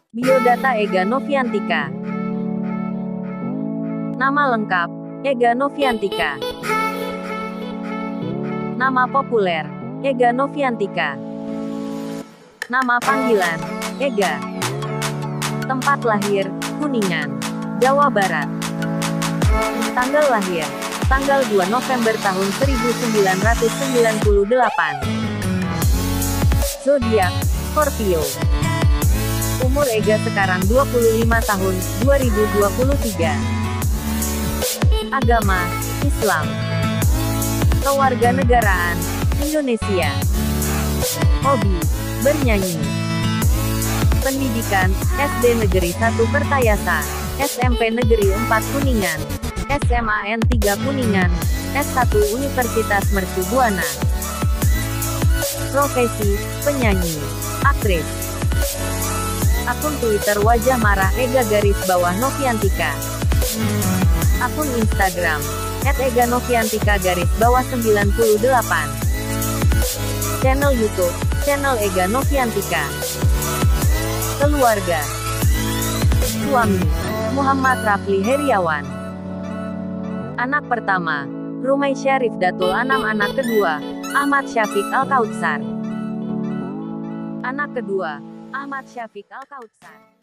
Biodata Ega Noviantika. Nama lengkap, Ega Noviantika. Nama populer, Ega Noviantika. Nama panggilan, Ega. Tempat lahir, Kuningan, Jawa Barat. Tanggal lahir, tanggal 2 November tahun 1998. Zodiak, Scorpio. Umur Ega sekarang 25 tahun, 2023. Agama, Islam. Kewarganegaraan, Indonesia. Hobi, bernyanyi. Pendidikan, SD Negeri 1 Kertayasa, SMP Negeri 4 Kuningan, SMAN 3 Kuningan, S1 Universitas Mercu Buana. Profesi, penyanyi, aktris. Akun Twitter wajah marah ega_Noviantika. Akun Instagram @ega_Noviantika_98. Channel YouTube, channel Ega Noviantika. Keluarga. Suami, Muhammad Rafli Heriawan. Anak pertama, Rumai Syarif Datul Anam. Anak kedua, Ahmad Syafiq Al-Kautsar. Anak kedua, Ahmad Syafiq Al-Kautsar.